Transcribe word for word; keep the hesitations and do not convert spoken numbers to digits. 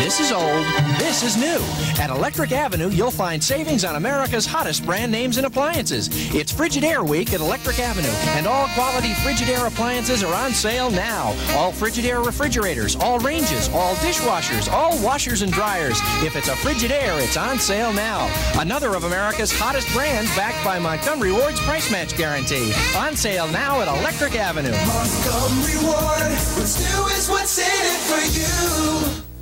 This is old, this is new. At Electric Avenue, you'll find savings on America's hottest brand names and appliances. It's Frigidaire Week at Electric Avenue, and all quality Frigidaire appliances are on sale now. All Frigidaire refrigerators, all ranges, all dishwashers, all washers and dryers. If it's a Frigidaire, it's on sale now. Another of America's hottest brands backed by Montgomery Ward's price match guarantee. On sale now at Electric Avenue. Montgomery Ward, what's new is what's in it for you.